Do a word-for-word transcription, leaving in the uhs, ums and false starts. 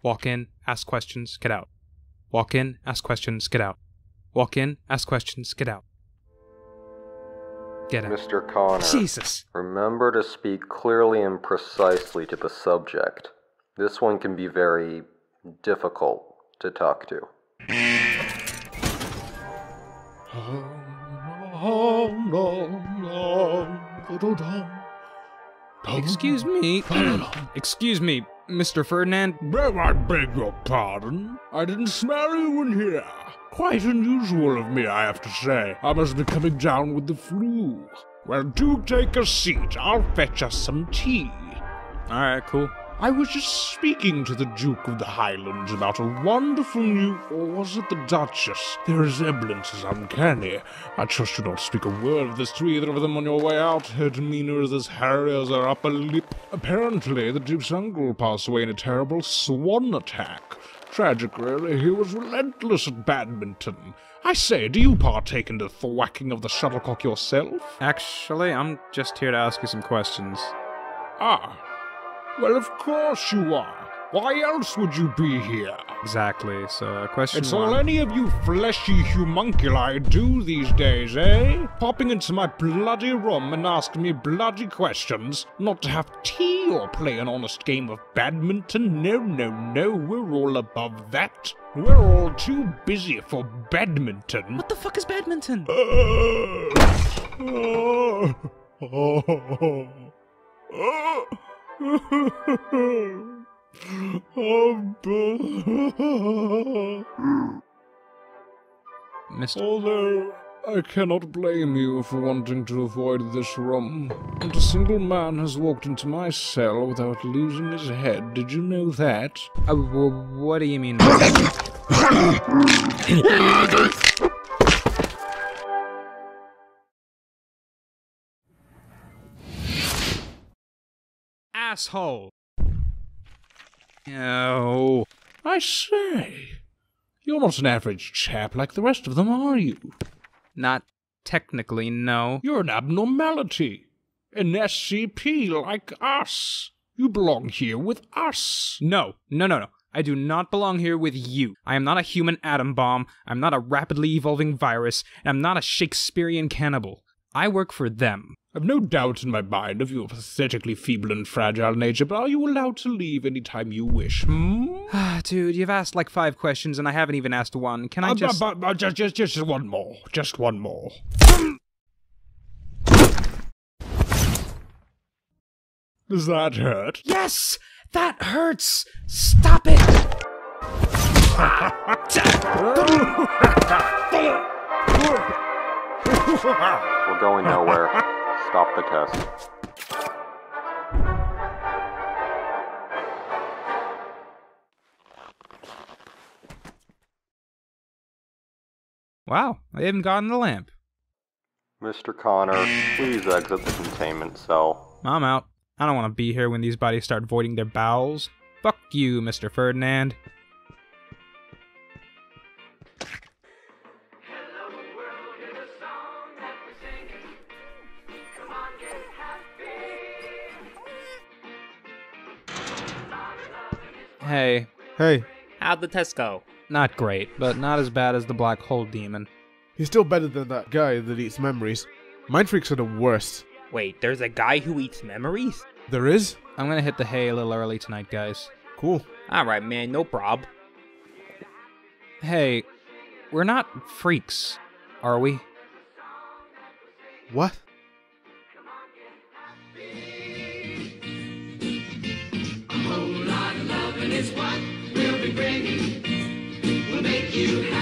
Walk in, ask questions, get out. Walk in, ask questions, get out. Walk in, ask questions, get out. Get out. Mister Connor, Jesus! remember to speak clearly and precisely to the subject. This one can be very difficult to talk to. Excuse me. Excuse me, Mister Ferdinand. Well, I beg your pardon. I didn't smell you in here. Quite unusual of me, I have to say. I must be coming down with the flu. Well, do take a seat. I'll fetch us some tea. Alright, cool. I was just speaking to the Duke of the Highlands about a wonderful new... or was it the Duchess? Their resemblance is uncanny. I trust you don't speak a word of this to either of them on your way out. Her demeanor is as hairy as her upper lip. Apparently, the Duke's uncle passed away in a terrible swan attack. Tragic, really. He was relentless at badminton. I say, do you partake in the thwacking of the shuttlecock yourself? Actually, I'm just here to ask you some questions. Ah. Well, of course you are. Why else would you be here? Exactly, so question It's one. all any of you fleshy homunculi do these days, eh? Popping into my bloody room and asking me bloody questions, not to have tea or play an honest game of badminton. No, no, no, we're all above that. We're all too busy for badminton. What the fuck is badminton? Mister Although, I cannot blame you for wanting to avoid this room. Not a single man has walked into my cell without losing his head. Did you know that? Uh, w- what do you mean? Asshole! Oh. I say, you're not an average chap like the rest of them, are you? Not technically, no. You're an abnormality. An S C P like us. You belong here with us. No, no, no, no. I do not belong here with you. I am not a human atom bomb, I'm not a rapidly evolving virus, and I'm not a Shakespearean cannibal. I work for them. I've no doubt in my mind of your pathetically feeble and fragile nature, but are you allowed to leave any time you wish, hmm? Dude, you've asked like five questions and I haven't even asked one. Can I Uh, just... bu- bu- just, just, just one more. Just one more. Does that hurt? Yes! That hurts! Stop it! We're going nowhere. Stop the test. Wow, I haven't gotten the lamp. Mister Connor, please exit the containment cell. I'm out. I don't want to be here when these bodies start voiding their bowels. Fuck you, Mister Ferdinand. Hey. Hey, How'd the test go? Not great, but not as bad as the black hole demon. he's still better than that guy that eats memories. Mind freaks are the worst. Wait, there's a guy who eats memories? There is? I'm gonna hit the hay a little early tonight, guys. Cool. Alright, man, no prob. Hey, we're not freaks, are we? What? A whole lot of loving is what we'll be bringing. We'll make you happy.